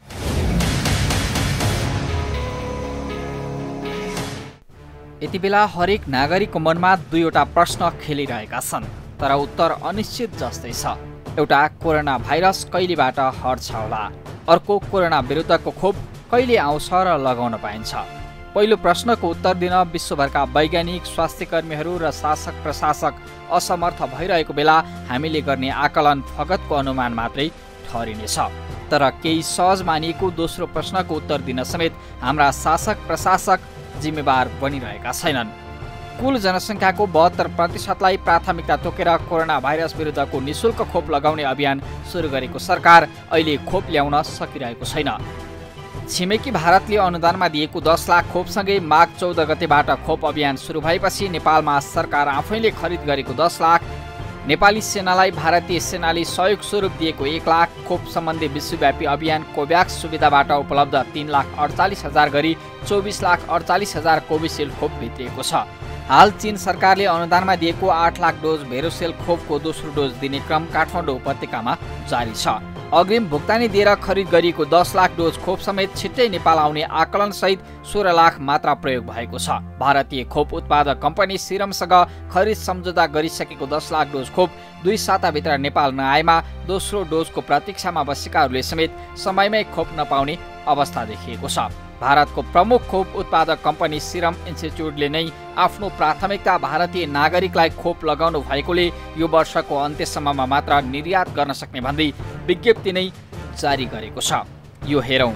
यति बेला हरेक नागरिकको मनमा 2वटा प्रश्न खेलिरहेका छन्, तर उत्तर अनिश्चित जस्तै छ। एउटा कोरोना भाइरस कहिलेबाट हट्छ होला, अर्को कोरोना विरुद्धको खोप कहिले आउँछ र लगाउन पाइन्छ। पहिलो प्रश्नको उत्तर दिन विश्वभरका वैज्ञानिक, स्वास्थ्यकर्मीहरू र शासक प्रशासक असमर्थ भइरहेको बेला हामीले गर्ने आकलन फगतको अनुमान मात्रै ठहरिनेछ। तर केही सहज मानिएको दोस्रो प्रश्नको उत्तर दिन समेत हाम्रा शासक प्रशासक जिम्मेवार बनिरहेका छैनन्। कुल जनसङ्ख्याको 72%लाई प्राथमिकता तोकेर कोरोना भाइरस विरुद्धको निःशुल्क खोप लगाउने अभियान सुरु गरेको सरकार अहिले खोप ल्याउन सकिरहेको छैन। छिमेकी भारतले अनुदानमा दिएको 10 लाख खोपसँगै माघ 14 गतेबाट खोप अभियान सुरु भएपछि नेपालमा सरकार आफैले खरिद गरेको 10 लाख, नेपाली सेनालाई भारतीय सेनाले सहयोग स्वरूप दिएको 1 लाख खोप सम्बन्धी विश्वव्यापी अभियान कोभ्याक्स सुविधाबाट उपलब्ध 3,48,000 गरी 24,48,000 कोभिसिल्ड खोप भित्रिएको छ। हाल चीन सरकारले अनुदानमा दिएको 8 लाख डोज भेरोसेल खोपको दोस्रो डोज दिने क्रम काठमाडौँ उपत्यकामा जारी छ। अग्रिम भुक्तानी दिएर खरिद गरिएको 10 लाख डोज खोप समेत छिट्टै नेपाल आउने आकलनसहित 16 लाख मात्रा प्रयोग भएको छ। भारतीय खोप उत्पादक कम्पनी सिरमसँग खरिद सम्झौता गरिसकेको 10 लाख डोज खोप 2 साताभित्र नेपाल नआएमा दोस्रो डोजको प्रतीक्षामा बसेकाहरूले समेत समयमै खोप नपाउने अवस्था देखिएको छ। भारतको प्रमुख खोप उत्पादक कम्पनी सिरम इन्स्टिच्युटले नै आफ्नो प्राथमिकता भारतीय नागरिकलाई खोप लगाउनु भएकोले यो वर्षको अन्त्यसम्ममा मात्र निर्यात गर्न सक्ने भन्दै विज्ञप्ति नै जारी गरेको छ। यो हेरौँ।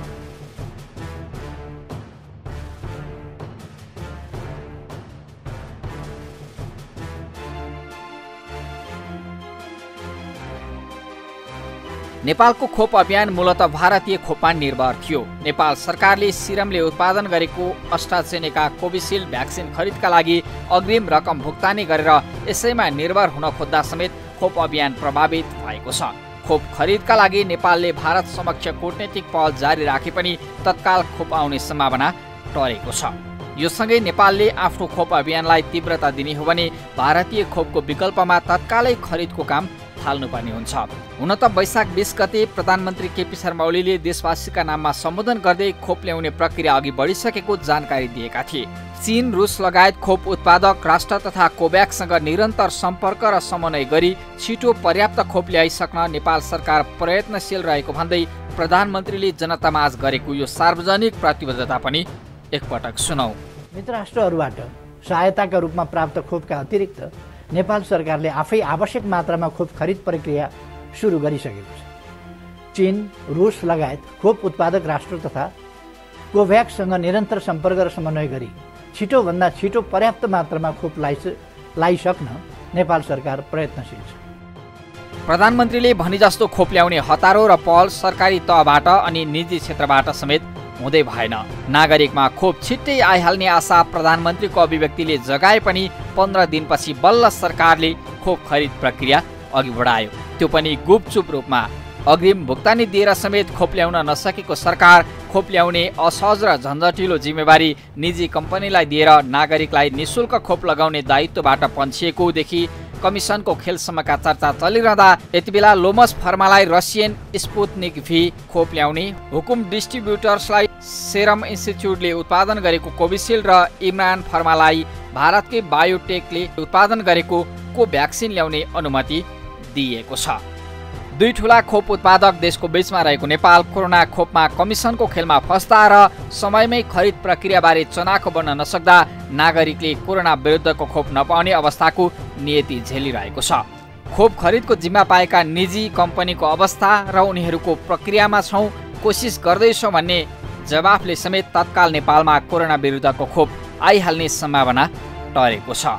नेपालको खोप अभियान मूलतः भारतीय खोपमा निर्भर थियो। नेपाल सरकारले सिरमले उत्पादन गरेको अस्ट्राजेनेका कोभिसिल्ड भ्याक्सिन खरिदका लागि अग्रिम रकम भुक्तानी गरेर यसैमा निर्भर हुन खोज्दा समेत खोप अभियान प्रभावित भएको छ। खोप खरिदका लागि नेपालले भारत समक्ष कूटनीतिक पहल जारी राखे पनि तत्काल खोप आउने सम्भावना टरेको छ। यो सँगै नेपालले आफ्नो खोप अभियानलाई तीव्रता दिने हो भने भारतीय खोपको विकल्पमा तत्कालै खरिदको काम थाल्नुपर्ने हुन्छ। हुन त वैशाख 20 गते प्रधानमन्त्री केपी शर्मा ओलीले देशवासीका नाममा सम्बोधन गर्दै खोप ल्याउने प्रक्रिया अघि बढिसकेको जानकारी दिएका थिए। चीन, रुस लगायत खोप उत्पादक राष्ट्र तथा कोभ्याक्ससँग निरन्तर सम्पर्क र समन्वय गरी छिटो पर्याप्त खोप ल्याइसक्न नेपाल सरकार प्रयत्नशील रहेको भन्दै प्रधानमन्त्रीले जनतामाझ गरेको यो सार्वजनिक प्रतिबद्धता पनि एकपटक सुनौ। मित्र राष्ट्रहरूबाट सहायताका रूपमा प्राप्त खोपका अतिरिक्त नेपाल सरकारले आफै आवश्यक मात्रामा खोप खरिद प्रक्रिया सुरु गरिसकेको छ। चीन, रुस लगायत खोप उत्पादक राष्ट्र तथा कोभ्याक्ससँग निरन्तर सम्पर्क र समन्वय गरी छिटोभन्दा छिटो पर्याप्त मात्रामा खोप ल्याइसक्न नेपाल सरकार प्रयत्नशील छ। प्रधानमन्त्रीले भने जस्तो खोप ल्याउने हतारो र पहल सरकारी तहबाट अनि निजी क्षेत्रबाट समेत हुँदै भएन। नागरिकमा खोप छिट्टै आइहाल्ने आशा प्रधानमन्त्रीको अभिव्यक्तिले जगाए पनि 15 दिनपछि बल्ल सरकारले खोप खरिद प्रक्रिया अघि बढायो, त्यो पनि गुपचुप रूपमा। अग्रिम भुक्तानी दिएर समेत खोप ल्याउन नसकेको सरकार खोप ल्याउने असहज र झन्झटिलो जिम्मेवारी निजी कम्पनीलाई दिएर नागरिकलाई निशुल्क खोप लगाउने दायित्वबाट पन्छिएकोदेखि कमिसनको खेलसम्मका चर्चा चलिरहँदा यति बेला लोमस फर्मालाई रसियन स्पुत्निक भी खोप ल्याउने हुकुम, डिस्ट्रिब्युटर्सलाई सेरम इन्स्टिच्युटले उत्पादन गरेको कोभिसिल्ड र इमरान फर्मालाई भारतकै बायोटेकले उत्पादन गरेको कोभ्याक्सिन ल्याउने अनुमति दिएको छ। दुई ठूला खोप उत्पादक देशको बीचमा रहेको नेपाल कोरोना खोपमा कमिसनको खेलमा फस्दा र समयमै खरिद प्रक्रियाबारे चनाखो बन्न नसक्दा नागरिकले कोरोना विरुद्धको खोप नपाउने अवस्थाको नियति झेलिरहेको छ। खोप खरिदको जिम्मा पाएका निजी कम्पनीको अवस्था र उनीहरूको प्रक्रियामा छौँ, कोसिस गर्दैछौँ भन्ने जवाफले समेत तत्काल नेपालमा कोरोना विरुद्धको खोप आइहाल्ने सम्भावना टरेको छ।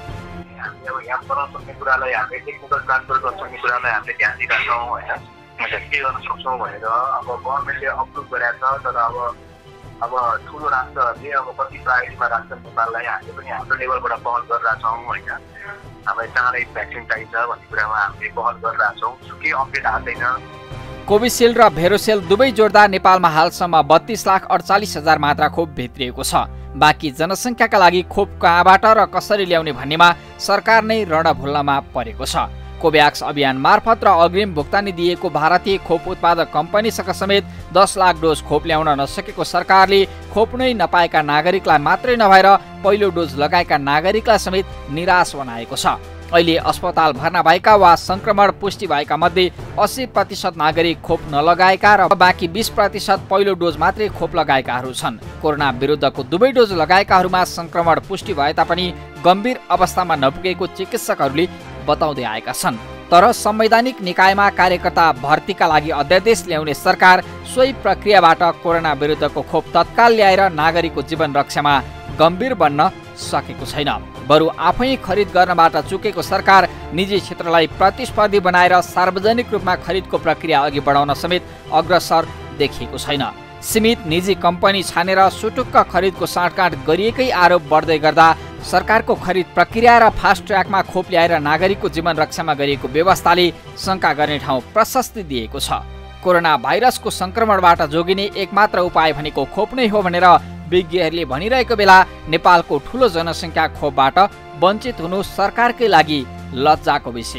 यहाँ बनाउन सक्ने कुरालाई हामीले टेक्निकल ट्रान्सफर गर्न सक्ने कुरालाई हामीले ध्यान दिइरहेछौँ होइन। के गर्न सक्छौँ भनेर अब गभर्मेन्टले अप्रुभ गरेको छ, तर अब ठुलो राष्ट्रहरूले अब कति प्रायोरिटीमा राख्छन् नेपाललाई, हामीले पनि हाम्रो लेभलबाट पहल गरिरहेछौँ होइन। हामीलाई चाँडै भ्याक्सिन चाहिन्छ भन्ने कुरामा हामीले पहल गरिरहेछौँ, केही अपडेट आउँदैन। कोभिसिल्ड र भेरोसेल दुवै जोड्दा नेपालमा हालसम्म 32,48,000 मात्रा खोप भित्रिएको छ। बाँकी जनसङ्ख्याका लागि खोप कहाँबाट र कसरी ल्याउने भन्नेमा सरकार नै रणभुल्लामा परेको छ। कोभ्याक्स अभियान मार्फत र अग्रिम भुक्तानी दिएको भारतीय खोप उत्पादक कम्पनीसँग समेत 10 लाख डोज खोप ल्याउन नसकेको सरकारले खोप नै नपाएका नागरिकलाई मात्रै नभएर पहिलो डोज लगाएका नागरिकलाई समेत निराश बनाएको छ। अहिले अस्पताल भर्ना भएका वा संक्रमण पुष्टि भएका मध्ये 80% नागरिक खोप नलगाएका र बाँकी 20% पहिलो डोज मात्रै खोप लगाएकाहरू छन्। कोरोना विरुद्धको दुवै डोज लगाएकाहरूमा संक्रमण पुष्टि भए तापनि गम्भीर अवस्थामा नपुगेको चिकित्सकहरूले बताउँदै आएका छन्। तर संवैधानिक निकायमा कार्यकर्ता भर्तीका लागि अध्यादेश ल्याउने सरकार सोही प्रक्रियाबाट कोरोना विरुद्धको खोप तत्काल ल्याएर नागरिकको जीवन रक्षामा गम्भीर बन्न सकेको छैन। बरु आफै खरिद गर्नबाट चुकेको सरकार निजी क्षेत्रलाई प्रतिस्पर्धी बनाएर सार्वजनिक रूपमा खरिदको प्रक्रिया अघि बढाउन समेत अग्रसर देखिएको छैन। सीमित निजी कम्पनी छानेर सुटुक्क खरिदको साँठगाँठ गरिएकै आरोप बढ्दै गर्दा सरकारको खरिद प्रक्रिया र फास्ट ट्र्याकमा खोप ल्याएर नागरिकको जीवन रक्षामा गरिएको व्यवस्थाले शङ्का गर्ने ठाउँ प्रशस्ति दिएको छ। कोरोना भाइरसको संक्रमणबाट जोगिने एकमात्र उपाय भनेको खोप नै हो भनेर विज्ञहरूले भनिरहेको बेला नेपालको ठूलो जनसङ्ख्या खोपबाट वञ्चित हुनु सरकारकै लागि लज्जाको विषय हो।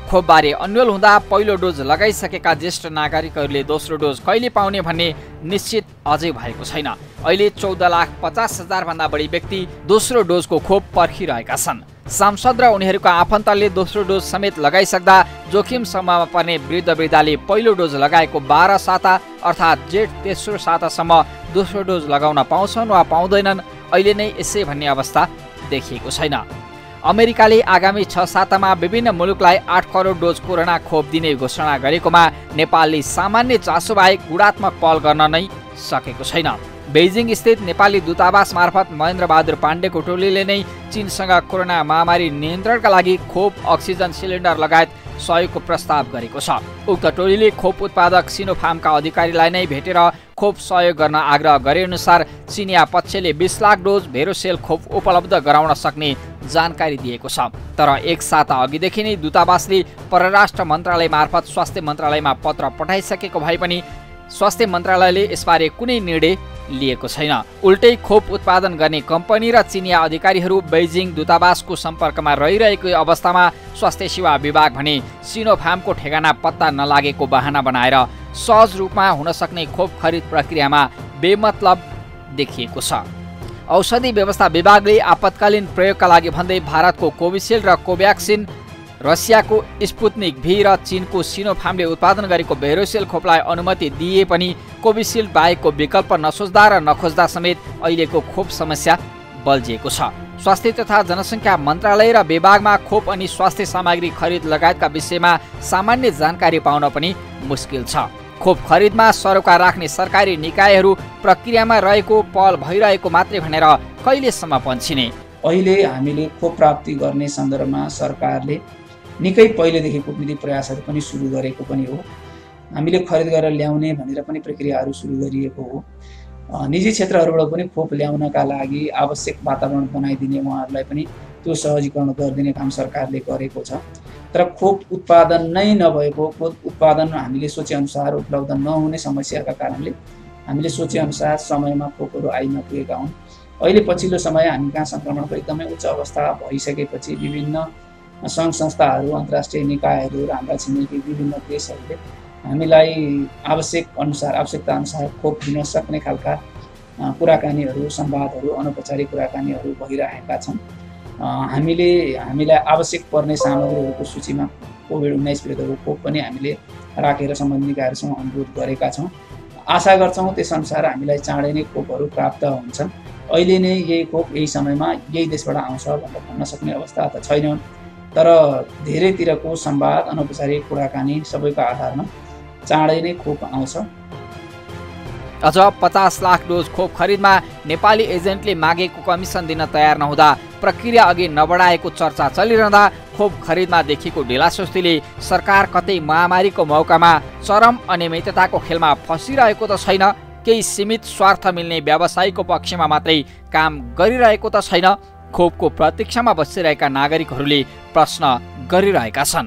खोपबारे अन्यल हुँदा पहिलो डोज लगाइसकेका ज्येष्ठ नागरिकहरूले दोस्रो डोज कहिले पाउने भन्ने निश्चित अझै भएको छैन। अहिले 14,50,000 भन्दा बढी व्यक्ति दोस्रो डोजको खोप पर्खिरहेका छन्। सांसद र उनीहरूका आफन्तले दोस्रो डोज समेत लगाइसक्दा जोखिम समूहमा पर्ने वृद्ध-वृद्धाले पहिलो डोज लगाएको 12 साता अर्थात् जेठ तेस्रो सातासम्म दोस्रो डोज लगाउन पाउँछन् वा पाउँदैनन् अहिले नै यसै भन्ने अवस्था देखिएको छैन। अमेरिकाले आगामी 6 सातामा विभिन्न मुलुकलाई 8 करोड डोज कोरोना खोप दिने घोषणा गरेकोमा नेपालले सामान्य चासो बाहेक गुणात्मक पहल गर्न नै सकेको छैन। बेइजिङ स्थित नेपाली दूतावास मार्फत महेन्द्र बहादुर पाण्डेको टोलीले नै चीनसँग कोरोना महामारी नियन्त्रणका लागि खोप, अक्सिजन सिलिन्डर लगायत सहयोगको प्रस्ताव गरेको छ। उक्त टोलीले खोप उत्पादक सिनोफार्मका अधिकारीलाई नै भेटेर खोप सहयोग गर्न आग्रह गरे अनुसार चिनिया पक्षले 20 लाख डोज भेरोसेल खोप उपलब्ध गराउन सक्ने जानकारी दिएको छ। तर एक साता अघिदेखि नै दूतावासले परराष्ट्र मन्त्रालय मार्फत स्वास्थ्य मन्त्रालयमा पत्र पठाइसकेको भए पनि स्वास्थ्य मन्त्रालयले यसबारे कुनै निर्णय लिएको छैन। उल्टै खोप उत्पादन गर्ने कम्पनी र चिनिया अधिकारीहरू बेइजिङ दूतावासको सम्पर्कमा रहिरहेको अवस्थामा स्वास्थ्य सेवा विभाग भने सिनोफार्मको ठेगाना पत्ता नलागेको बहाना बनाएर सहज रूपमा हुन सक्ने खोप खरिद प्रक्रियामा बेमतलब देखिएको छ। औषधि व्यवस्था विभागले आपतकालीन प्रयोगका लागि भन्दै भारतको कोभिसिल्ड र कोभ्याक्सिन, रसियाको स्पुत्निक भी र चीनको सिनोफार्मले उत्पादन गरेको भेरोसेल खोपलाई अनुमति दिए पनि कोभिसिल्ड बाहेकको विकल्प नसोच्दा र नखोज्दा समेत अहिलेको खोप समस्या बल्झिएको छ। स्वास्थ्य तथा जनसङ्ख्या मन्त्रालय र विभागमा खोप अनि स्वास्थ्य सामग्री खरिद लगायतका विषयमा सामान्य जानकारी पाउन पनि मुस्किल छ। खोप खरिदमा सरोकार राख्ने सरकारी निकायहरू प्रक्रियामा रहेको, पहल भइरहेको मात्रै भनेर कहिलेसम्म पन्छिने? अहिले हामीले खोप प्राप्ति गर्ने सन्दर्भमा सरकारले निकै पहिलेदेखि कूटनीतिक प्रयासहरू पनि सुरु गरेको पनि हो। हामीले खरिद गरेर ल्याउने भनेर पनि प्रक्रियाहरू सुरु गरिएको हो। निजी क्षेत्रहरूबाट पनि खोप ल्याउनका लागि आवश्यक वातावरण बनाइदिने, उहाँहरूलाई पनि त्यो सहजीकरण गरिदिने काम सरकारले गरेको छ। तर खोप उत्पादन नै नभएको, खोप उत्पादन हामीले सोचेअनुसार उपलब्ध नहुने समस्याका कारणले हामीले सोचेअनुसार समयमा खोपहरू आइ नपुगेका हुन्। अहिले पछिल्लो समय हामी कहाँ सङ्क्रमणको एकदमै उच्च अवस्था भइसकेपछि विभिन्न सङ्घ संस्थाहरू, अन्तर्राष्ट्रिय निकायहरू र हाम्रा छिमेकी विभिन्न देशहरूले हामीलाई आवश्यकता अनुसार खोप दिन सक्ने खालका कुराकानीहरू, संवादहरू, अनौपचारिक कुराकानीहरू भइरहेका छन्। हामीलाई आवश्यक पर्ने सामग्रीहरूको सूचीमा कोभिड-19 विरुद्धको खोप पनि हामीले राखेर सम्बन्धित निकायहरूसँग अनुरोध गरेका छौँ। आशा गर्छौँ त्यसअनुसार हामीलाई चाँडै नै खोपहरू प्राप्त हुन्छन्। अहिले नै यही खोप यही समयमा यही देशबाट आउँछ भनेर भन्न सक्ने अवस्था त छैन। तर धेरैतिरको संवाद, अनौपचारिक कुराकानी सबैको आधारमा चाँडै नै खोप आउँछ। अझ 50 लाख डोज खोप खरिदमा नेपाली एजेन्टले मागेको कमिसन दिन तयार नहुँदा प्रक्रिया अघि नबढाएको चर्चा चलिरहँदा खोप खरिदमा देखिएको ढिलासुस्तीले सरकार कतै महामारीको मौकामा चरम अनियमितताको खेलमा फसिरहेको त छैन, केही सीमित स्वार्थ मिल्ने व्यवसायीको पक्षमा मात्रै काम गरिरहेको त छैन? खोपको प्रतीक्षामा बसिरहेका नागरिकहरूले प्रश्न गरिरहेका छन्।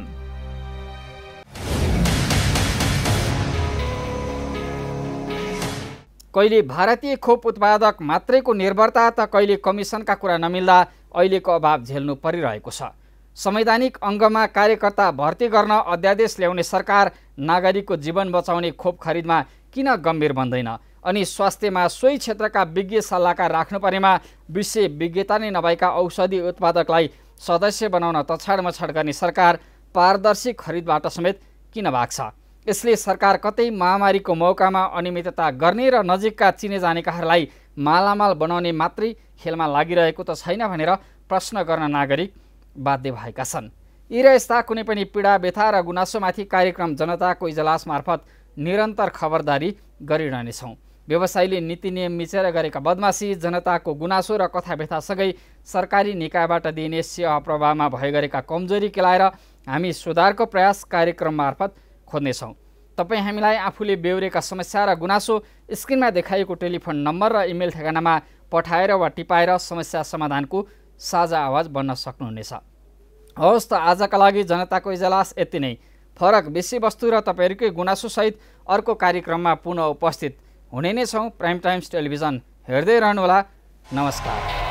कहिले भारतीय खोप उत्पादक मात्रैको निर्भरता त कहिले कमिसनका कुरा नमिल्दा अहिलेको अभाव झेल्नु परिरहेको छ। संवैधानिक अङ्गमा कार्यकर्ता भर्ती गर्न अध्यादेश ल्याउने सरकार नागरिकको जीवन बचाउने खोप खरिदमा किन गम्भीर बन्दैन? अनि स्वास्थ्यमा सोही क्षेत्रका विज्ञ सल्लाहकार राख्नुपर्नेमा विषय विज्ञता नै नभएका औषधि उत्पादकलाई सदस्य बनाउन तछाडमछाड गर्ने सरकार पारदर्शी खरिदबाट समेत किन भाग्छ? यसले सरकार कतै महामारीको मौकामा अनियमितता गर्ने र नजिकका चिने जानेकाहरूलाई मालामाल बनाउने मात्रै खेलमा लागिरहेको त छैन भनेर प्रश्न गर्न नागरिक बाध्य भएका छन्। यी र यस्ता कुनै पनि पीडा, व्यथा र गुनासोमाथि कार्यक्रम जनताको इजलास मार्फत निरन्तर खबरदारी गरिरहनेछौँ। व्यवसायीले नीति नियम मिचेर गरेका बदमासी, जनताको गुनासो र कथा व्यथासँगै सरकारी निकायबाट दिइने सेवा प्रभावमा भए गरेका कमजोरी केलाएर हामी सुधारको प्रयास कार्यक्रम मार्फत खोज्नेछौँ। तपाईँ हामीलाई आफूले बेहोरेका समस्या र गुनासो स्क्रिनमा देखाइएको टेलिफोन नम्बर र इमेल ठेगानामा पठाएर वा टिपाएर समस्या समाधानको साझा आवाज बन्न सक्नुहुनेछ। हवस् त आजका लागि जनताको इजलास यति नै। फरक विषयवस्तु र तपाईँहरूकै गुनासोसहित अर्को कार्यक्रममा पुनः उपस्थित हुने नै छौँ। प्राइम टाइम्स टेलिभिजन हेर्दै रहनुहोला। नमस्कार।